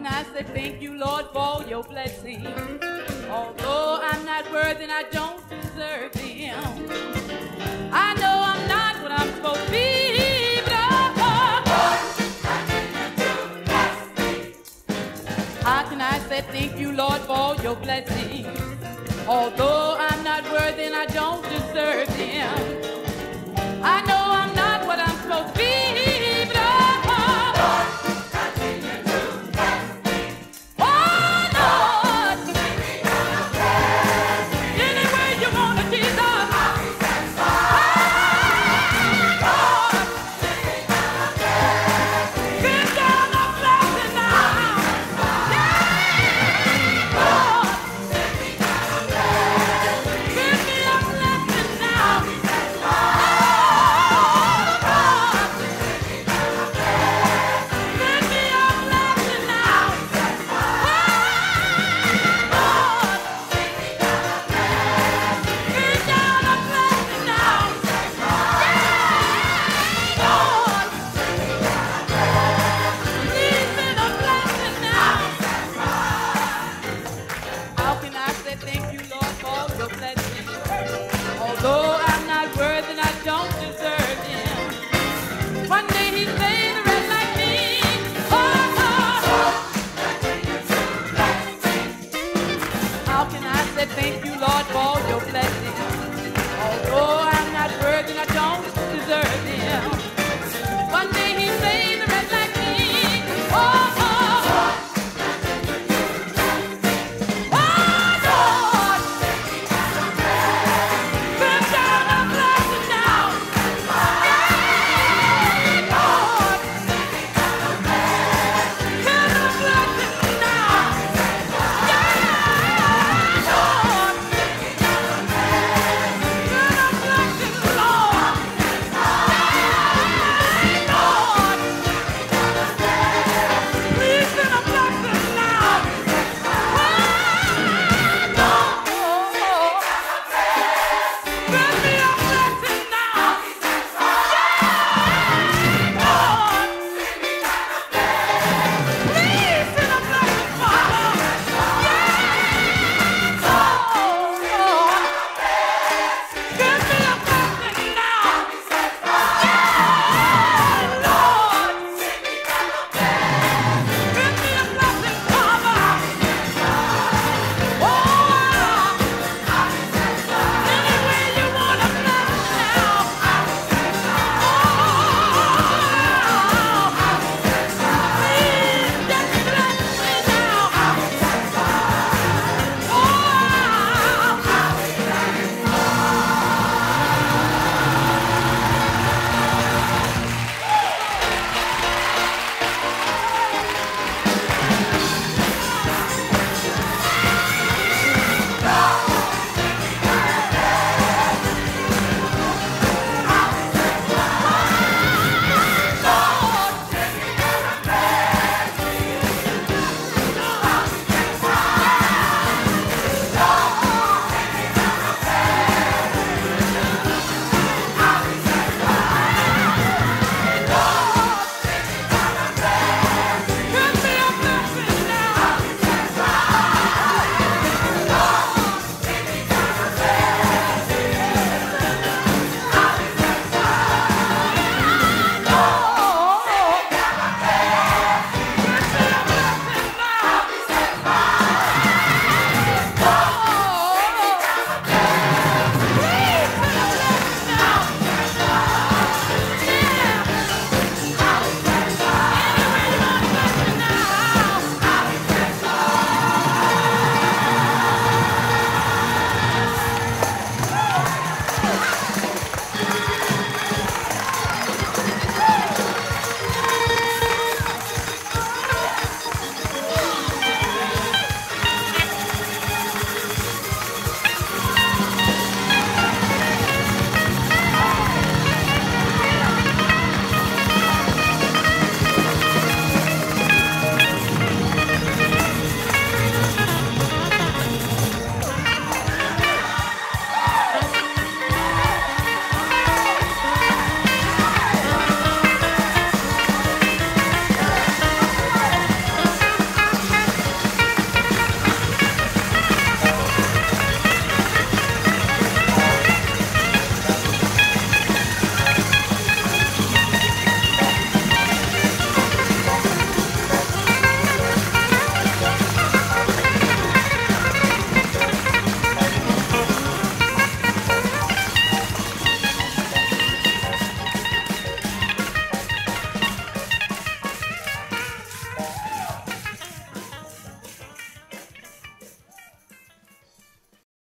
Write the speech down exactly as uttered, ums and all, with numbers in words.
I say thank you, Lord, for your blessing? Although I'm not worthy and I don't deserve them. I know I'm not what I'm supposed to be, but how can I say thank you, Lord, for your blessing? Although I'm not worthy and I don't deserve them. I know I'm not what I'm supposed to be, but Lord, continue to bless me. Oh, Lord, any way you want to, Jesus. I'll be satisfied. Lord, give down a blessing now. Yeah, Lord, give me a blessing now. Although I'm not worthy and I don't deserve him. One day he made the rest like me. Oh, oh. How can I say thank you, Lord, for